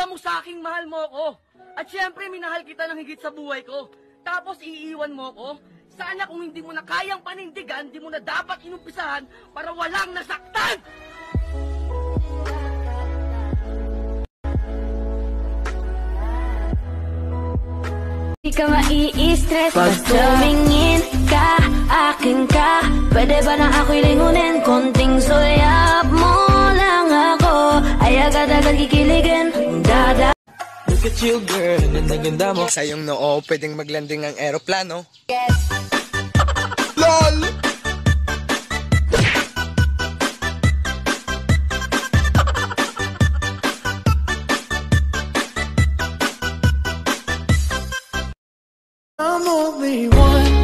mo sa aking mahal mo ko. At syempre, minahal kita ng higit sa buhay ko. Tapos iiwan mo ko? Sana kung hindi mo na kayang panindigan, hindi mo na dapat inumpisahan para walang nasaktan! Di ka mai-stress pag tumingin ka, akin ka. Pwede ba na ako'y lingunin? Konting suyap mo lang ako, ay agad-agad kikiligin. Look at you girl, ganda-ganda mo. Sa iyong noo, pwedeng maglanding ang aeroplano. LOL! I'm only one